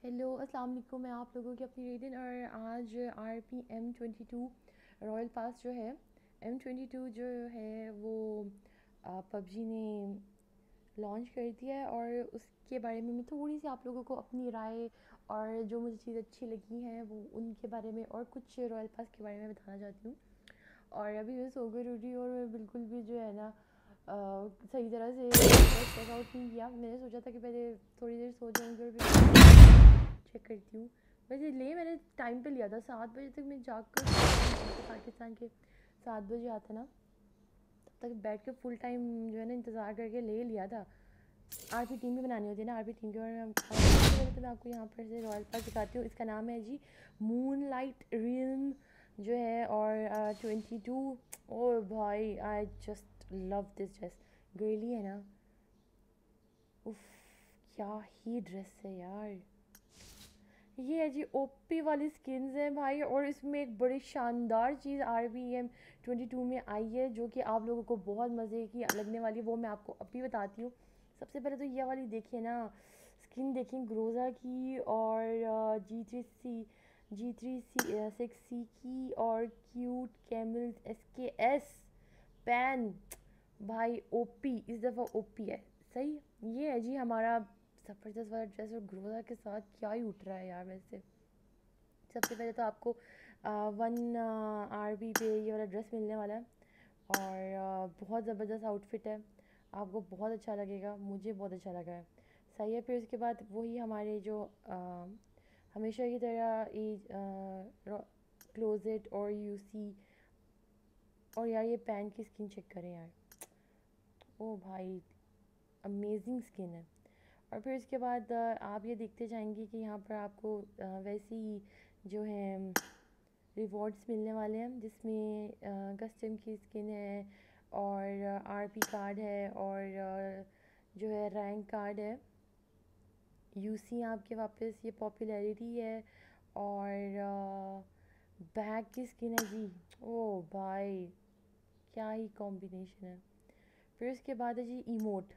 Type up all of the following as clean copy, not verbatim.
Hello अस्सलाम वालेकुम। मैं आप लोगों की अपनी रेडियन और आज RPM22 रॉयल पास जो है M22 जो है वो पबजी ने लॉन्च कर दिया है और उसके बारे में मैं थोड़ी सी आप लोगों को अपनी राय और जो मुझे चीज़ अच्छी लगी हैं वो उनके बारे में और कुछ रॉयल पास के बारे में बताना चाहती हूँ। और अभी मैं सो कर उठी और मैं बिल्कुल भी जो है ना सही तरह से चेकआउट नहीं किया। मैंने सोचा था कि पहले थोड़ी देर सो जाऊँगी और फिर चेक करती हूँ। वैसे मैंने टाइम पे लिया था 7 बजे तक मैं जाग कर पाकिस्तान के 7 बजे आते ना तब तक बैठ के फुल टाइम जो है ना इंतज़ार करके ले लिया था। आरपी टीम भी बनानी होती है ना, आरपी टीम के बारे में पहले तो मैं आपको यहाँ पर से रॉयल पास दिखाती हूँ। इसका नाम है जी मून लाइट रियल्म जो है और 22। ओ भाई I just love this dress. Girly है ना, उफ क्या ही ड्रेस है यार। ये है जी ओपी वाली स्किन्स हैं भाई और इसमें एक बड़ी शानदार चीज़ RPM22 में आई है जो कि आप लोगों को बहुत मज़े की लगने वाली है, वो मैं आपको अभी बताती हूँ। सबसे पहले तो ये वाली देखिए ना, स्किन देखिए ग्रोज़ा की और G3 6C की और क्यूट कैमल SKS पैन। भाई ओपी इस दफ़ा ओपी है सही। ये है जी हमारा ज़बरदस्त वाला ड्रेस और ग्रोजा के साथ क्या ही उठ रहा है यार। वैसे सबसे पहले तो आपको 1 RB पे ये वाला ड्रेस मिलने वाला है और बहुत ज़बरदस्त आउटफिट है, आपको बहुत अच्छा लगेगा, मुझे बहुत अच्छा लगा है सही है। फिर उसके बाद वही हमारे जो हमेशा की तरह ये क्लोजेट और यूसी और यार ये पैन की स्किन चेक करें यार, ओ भाई अमेजिंग स्किन है। और फिर उसके बाद आप ये देखते जाएंगे कि यहाँ पर आपको वैसे ही जो है रिवॉर्ड्स मिलने वाले हैं जिसमें कस्टम की स्किन है और RP कार्ड है और जो है रैंक कार्ड है, यूसी आपके वापस ये पॉपुलैरिटी है और बैग की स्किन है जी। ओ भाई क्या ही कॉम्बिनेशन है। फिर उसके बाद है जी emote,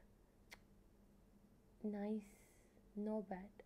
nice, no bad.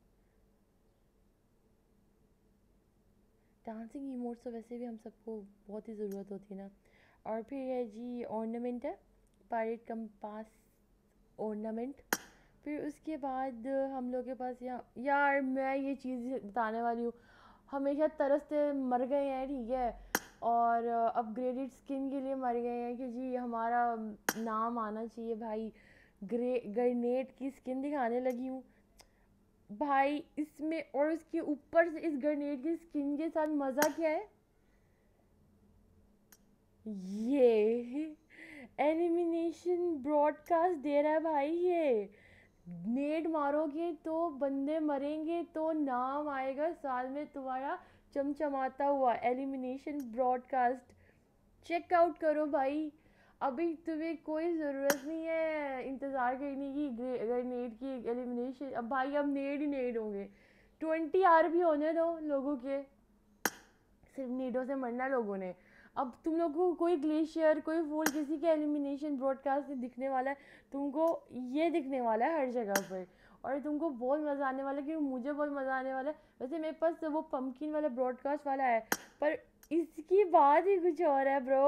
Dancing emotes तो वैसे भी हम सबको बहुत ही ज़रूरत होती है ना। और फिर है जी ऑर्नामेंट है, पायरेट कंपास ऑर्नामेंट। फिर उसके बाद हम लोग के पास यहाँ यार मैं ये चीज़ बताने वाली हूँ, हमेशा तरसते मर गए हैं ठीक है और अपग्रेडेड स्किन के लिए मर गए हैं कि जी हमारा नाम आना चाहिए भाई। ग्रेनेड की स्किन दिखाने लगी हूँ भाई इसमें और उसके ऊपर से इस ग्रेनेड की स्किन के साथ मज़ा क्या है, ये एलिमिनेशन ब्रॉडकास्ट दे रहा है भाई। ये नेट मारोगे तो बंदे मरेंगे तो नाम आएगा साल में तुम्हारा चमचमाता हुआ एलिमिनेशन ब्रॉडकास्ट। चेकआउट करो भाई, अभी तुम्हें कोई ज़रूरत नहीं है इंतज़ार करने की ग्रेनेड की एलिमिनेशन। अब भाई अब नेड ही नेड होंगे, 20 भी होने दो लोगों के, सिर्फ नीडों से मरना लोगों ने। अब तुम लोगों को कोई ग्लेशियर कोई फूल किसी के एलिमिनेशन ब्रॉडकास्ट में दिखने वाला है, तुमको ये दिखने वाला है हर जगह पर और तुमको बहुत मज़ा आने वाला है क्योंकि मुझे बहुत मज़ा आने वाला है। वैसे मेरे पास वो पम्पकिन वाला ब्रॉडकास्ट वाला है पर इसकी बात ही कुछ और है ब्रो।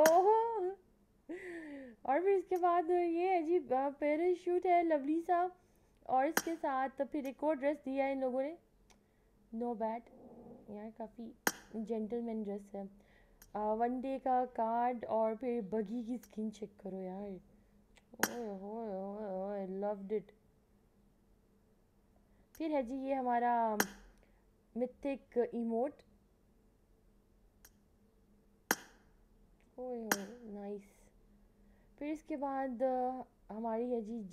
और फिर इसके बाद ये है जी पैराशूट है लवली सा और इसके साथ फिर एक और ड्रेस दिया है इन लोगों ने, नो बैड यार काफ़ी जेंटलमैन ड्रेस है। 1 डे का कार्ड और फिर बगी की स्किन चेक करो यार, ओए होए होए होए लव्ड इट। फिर है जी ये हमारा मिथिक इमोट, ओए होए नाइस। फिर इसके बाद हमारी है जी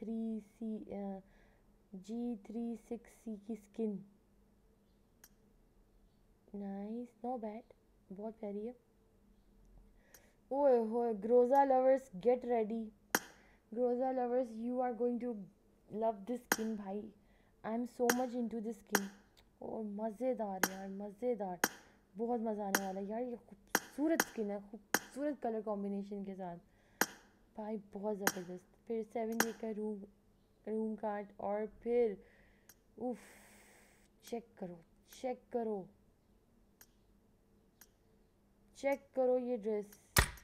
G36C की स्किन, नाइस नो बैड, बहुत प्यारी है। ओए होए Groza lovers get ready, Groza lovers you are going to love this skin भाई, I am so much into this skin. और मज़ेदार यार मज़ेदार, बहुत मज़ा आने वाला है यार। ये खूबसूरत स्किन है, खूबसूरत कलर कॉम्बिनेशन के साथ भाई बहुत ज़बरदस्त। फिर 7 डे का रूम कार्ड और फिर उफ चेक करो, चेक करो, चेक करो ये ड्रेस।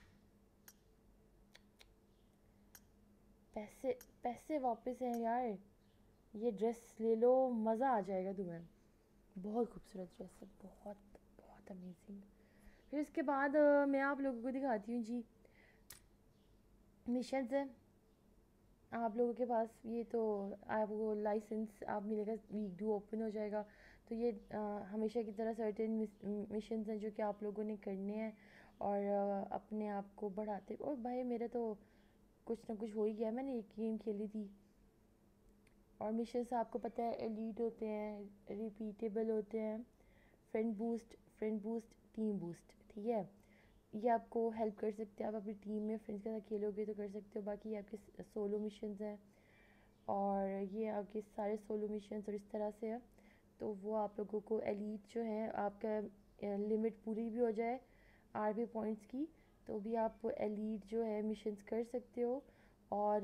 पैसे पैसे वापस हैं यार। ये ड्रेस ले लो, मज़ा आ जाएगा तुम्हें। बहुत खूबसूरत ड्रेस है, बहुत बहुत अमेजिंग। फिर इसके बाद मैं आप लोगों को दिखाती हूँ जी मिशंस है आप लोगों के पास। ये तो आपको लाइसेंस आप मिलेगा, वीक डू ओपन हो जाएगा। तो ये हमेशा की तरह सर्टेन मिशंस हैं जो कि आप लोगों ने करने हैं और अपने आप को बढ़ाते। और भाई मेरा तो कुछ ना कुछ हो ही गया, मैंने एक गेम खेली थी। और मिशंस आपको पता है एलीट होते हैं, रिपीटेबल होते हैं, फ्रेंड बूस्ट, टीम बूस्ट, ठीक है। ये आपको हेल्प कर सकते हैं, आप अपनी टीम में फ्रेंड्स के साथ खेलोगे तो कर सकते हो। बाकी ये आपके सोलो मिशंस हैं और ये आपके सारे सोलो मिशंस और इस तरह से है। तो वो आप लोगों को एलीट जो है, आपका लिमिट पूरी भी हो जाए आरपी पॉइंट्स की तो भी आप एलीट जो है मिशंस कर सकते हो। और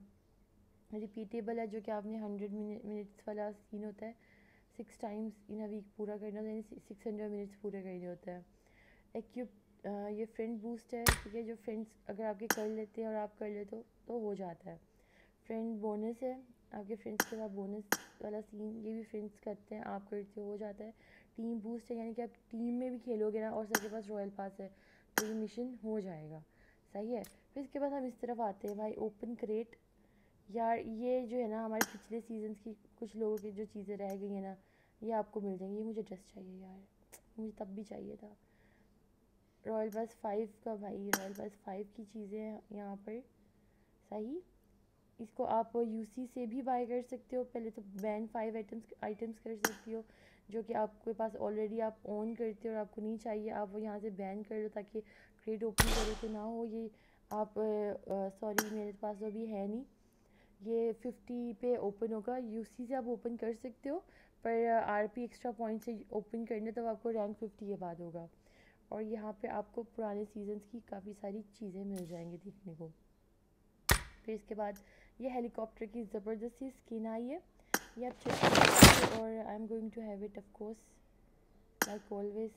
रिपीटेबल है जो कि आपने 100 मिनट्स वाला सीन होता है, 6 टाइम्स इन अ वीक पूरा करना, यानी 600 मिनट्स पूरे करने होते हैं। एक्यूब ये फ्रेंड बूस्ट है, ठीक है, जो फ्रेंड्स अगर आपके कर लेते हैं और आप कर लेते हो तो हो जाता है। फ्रेंड बोनस है, आपके फ्रेंड्स के साथ बोनस वाला सीन, ये भी फ्रेंड्स करते हैं, आप करते हो, हो जाता है। टीम बूस्ट है, यानी कि आप टीम में भी खेलोगे ना और सबके पास रॉयल पास है तो ये मिशन हो जाएगा, सही है। फिर इसके बाद हम इस तरफ आते हैं भाई, ओपन क्रेट। यार ये जो है ना हमारे पिछले सीजन्स की कुछ लोगों की जो चीज़ें रह गई हैं ना, ये आपको मिल जाएंगी। ये मुझे ड्रेस चाहिए यार, मुझे तब भी चाहिए था। रॉयल पास 5 का भाई, रॉयल पास 5 की चीज़ें हैं यहाँ पर, सही। इसको आप यूसी से भी बाय कर सकते हो। पहले तो बैन 5 आइटम्स कर सकती हो जो कि आपके पास ऑलरेडी आप ओन करते हो और आपको नहीं चाहिए, आप वो यहाँ से बैन कर लो ताकि क्रेड ओपन करो तो ना हो ये। आप सॉरी मेरे पास तो अभी है नहीं, ये 50 पे ओपन होगा, यूसी से आप ओपन कर सकते हो पर आरपी एक्स्ट्रा पॉइंट से ओपन करने तब आपको रैंक 50 के बाद होगा। और यहाँ पे आपको पुराने सीजन्स की काफ़ी सारी चीज़ें मिल जाएंगी देखने को। फिर इसके बाद ये हेलीकॉप्टर की ज़बरदस्त सी स्किन आई है, ये आप चेक कर सकते हो और I am going to have it of course like always.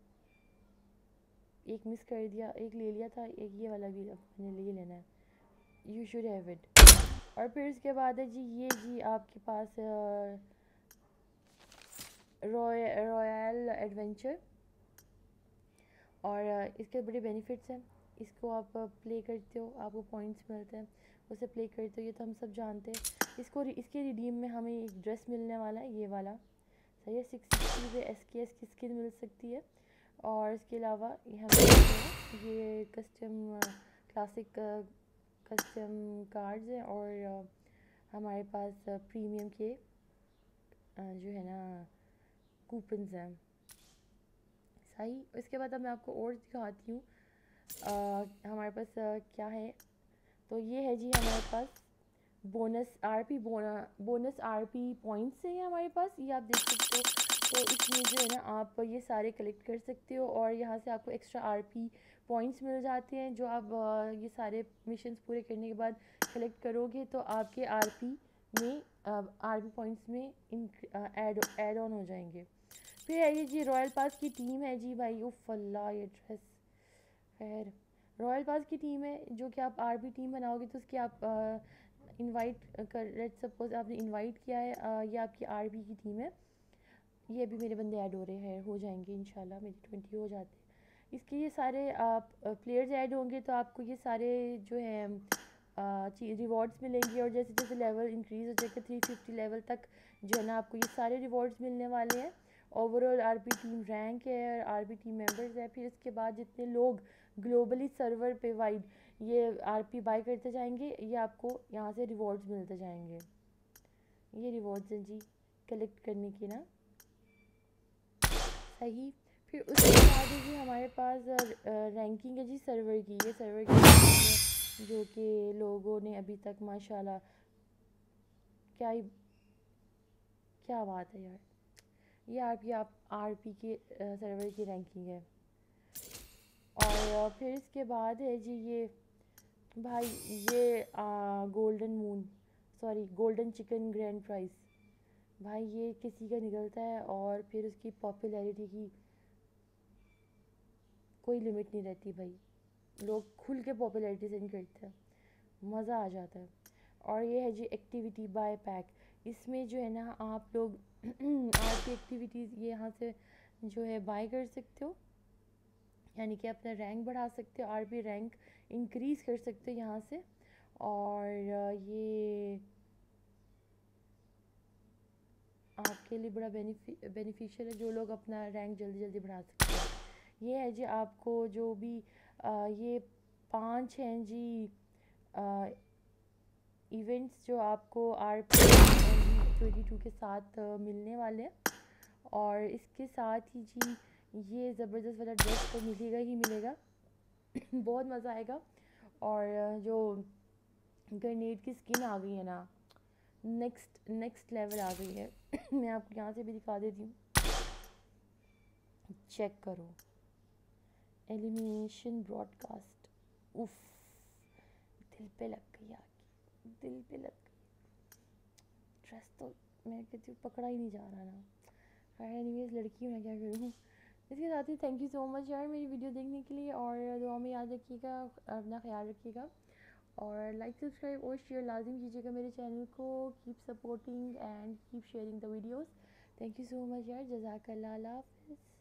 एक मिस कर दिया, एक ले लिया था, एक ये वाला भी मैंने ले लेना है, यू शुड हैव इट। और फिर इसके बाद है जी ये जी आपके पास रॉयल एडवेंचर। और इसके बड़े बेनिफिट्स हैं, इसको आप प्ले करते हो आपको पॉइंट्स मिलते हैं, उसे प्ले करते हो, ये तो हम सब जानते हैं। इसके रिडीम में हमें एक ड्रेस मिलने वाला है, ये वाला, सही है। 660 पे SKS की स्किन मिल सकती है। और इसके अलावा ये हमें ये कस्टम क्लासिक कस्टम कार्ड्स हैं और हमारे पास प्रीमियम के जो है ना कूपन्स हैं, सही। इसके बाद अब मैं आपको और दिखाती हूँ हमारे पास क्या है। तो ये है जी हमारे पास बोनस आरपी पॉइंट्स है हमारे पास, ये आप देख सकते हो। तो इसमें जो है ना आप ये सारे कलेक्ट कर सकते हो और यहाँ से आपको एक्स्ट्रा आरपी पॉइंट्स मिल जाते हैं जो आप ये सारे मिशंस पूरे करने के बाद कलेक्ट करोगे तो आपके आरपी पॉइंट्स में ऐड ऑन हो जाएंगे। फिर है ये जी रॉयल पास की टीम है जी भाई, उफ अल्लाह ये ड्रेस। खैर रॉयल पास की टीम है जो कि आप आरपी टीम बनाओगे तो उसकी आप इनवाइट कर, लेट्स सपोज आपने इनवाइट किया है, ये आपकी आरपी की टीम है। ये अभी मेरे बंदे ऐड हो रहे हैं, हो जाएंगे इंशाल्लाह, मेरे 20 हो जाते हैं। इसके ये सारे आप प्लेयर्स ऐड होंगे तो आपको ये सारे जो है रिवॉर्ड्स मिलेंगे और जैसे जैसे लेवल इंक्रीज़ हो जाएगा 350 लेवल तक जो है ना आपको ये सारे रिवॉर्ड्स मिलने वाले हैं। ओवरऑल आरपी टीम रैंक है और आरपी टीम मेंबर्स है। फिर इसके बाद जितने लोग ग्लोबली सर्वर पे वाइड ये आरपी बाय करते जाएंगे ये आपको यहाँ से रिवॉर्ड्स मिलते जाएंगे। ये रिवॉर्ड्स हैं जी कलेक्ट करने के ना, सही। फिर उसके बाद है जी हमारे पास रैंकिंग है जी सर्वर की, ये सर्वर की रैंकिंग है जो कि लोगों ने अभी तक माशाल्लाह क्या ही, क्या बात है यार, ये आप आरपी के सर्वर की रैंकिंग है। और फिर इसके बाद है जी ये भाई ये golden moon, sorry golden chicken grand prize, भाई ये किसी का निकलता है और फिर उसकी पॉपुलैरिटी की कोई लिमिट नहीं रहती भाई, लोग खुल के पॉपुलैरिटी सेंड करते हैं, मज़ा आ जाता है। और ये है जी एक्टिविटी बाय पैक, इसमें जो है ना आप लोग आपकी एक्टिविटीज़ ये यहाँ से जो है बाय कर सकते हो, यानी कि अपना रैंक बढ़ा सकते हो, आरपी रैंक इंक्रीज़ कर सकते हो यहाँ से। और ये आपके लिए बड़ा बेनिफिशियल है, जो लोग अपना रैंक जल्दी जल्दी बढ़ा सकते हैं। ये है जी आपको जो भी ये 5 हैं जी इवेंट्स जो आपको RP22 के साथ मिलने वाले हैं। और इसके साथ ही जी ये ज़बरदस्त वाला ड्रेस तो मिलेगा ही मिलेगा बहुत मज़ा आएगा। और जो ग्रेनेड की स्किन आ गई है ना, नेक्स्ट लेवल आ गई है मैं आपको यहाँ से भी दिखा देती हूँ, चेक करो। एलिमिनेशन ब्रॉडकास्ट, उफ, दिल पे लग गई आगे, दिल पे लग गई। ड्रेस तो मैं कहती हूँ पकड़ा ही नहीं जा रहा ना। खैर एनीवेज लड़की हूँ मैं क्या करूँ। इसके साथ ही थैंक यू सो मच यार मेरी वीडियो देखने के लिए, और दुआ में याद रखिएगा, अपना ख्याल रखिएगा, और लाइक सब्सक्राइब और शेयर लाजिम कीजिएगा मेरे चैनल को। Keep supporting and keep sharing the videos. Thank you so much यार, जज़ाकल्लाह, अल्लाह हाफ़िज़।